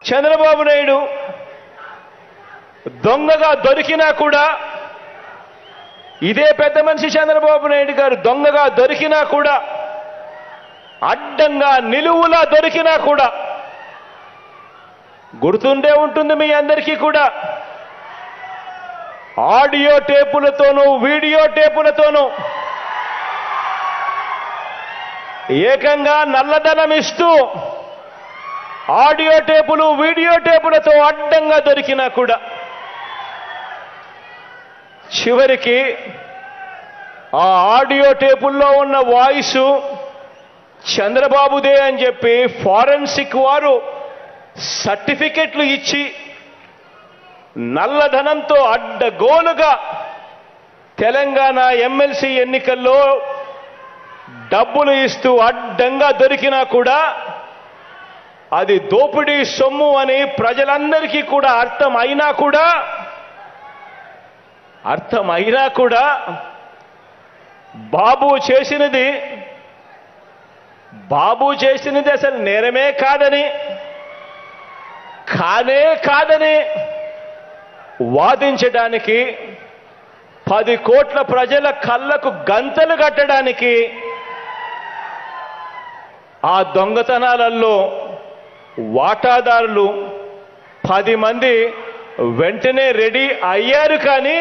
చంద్రబాబు నాయుడు దొంగగా దొరికినా కూడా, ఇదే పెద్ద మనిషి చంద్రబాబు నాయుడు గారు దొంగగా దొరికినా కూడా, అడ్డంగా నిలువులా దొరికినా కూడా, గుర్తుండే ఉంటుంది మీ అందరికీ కూడా, ఆడియో టేపులతోనూ వీడియో టేపులతోనూ ఏకంగా నల్లధనం ఇస్తూ ఆడియో టేపులు వీడియో టేపులతో అడ్డంగా దొరికినా కూడా చివరికి ఆ ఆడియో టేపుల్లో ఉన్న వాయిస్ చంద్రబాబుదే అని చెప్పి ఫారెన్సిక్ వారు సర్టిఫికెట్లు ఇచ్చి నల్లధనంతో అడ్డగోలుగా తెలంగాణ ఎమ్మెల్సీ ఎన్నికల్లో డబ్బులు ఇస్తూ అడ్డంగా దొరికినా కూడా అది దోపిడీ సొమ్ము అని ప్రజలందరికీ కూడా అర్థమైనా కూడా బాబు చేసినది అసలు నేరమే కాదని, కాదని వాదించడానికి, 10 కోట్ల ప్రజల కళ్ళకు గంతలు కట్టడానికి ఆ దొంగతనాలలో వాటాదారులు 10 మంది వెంటనే రెడీ అయ్యారు. కానీ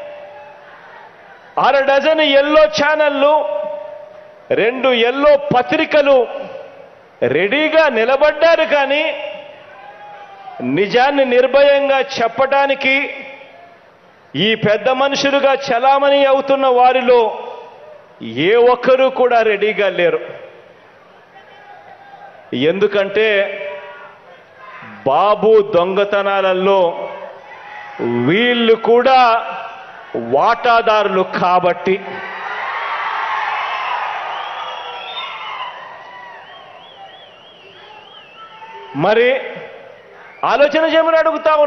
6 డజన్ ఎల్లో ఛానళ్లు, 2 ఎల్లో పత్రికలు రెడీగా నిలబడ్డారు. కానీ నిజాన్ని నిర్భయంగా చెప్పడానికి ఈ పెద్ద మనుషులుగా చలామణి అవుతున్న వారిలో ఏ ఒక్కరూ కూడా రెడీగా లేరు. ఎందుకంటే బాబు దొంగతనాలలో వీళ్ళు కూడా వాటాదారులు కాబట్టి. మరి ఆలోచన చేయమని అడుగుతా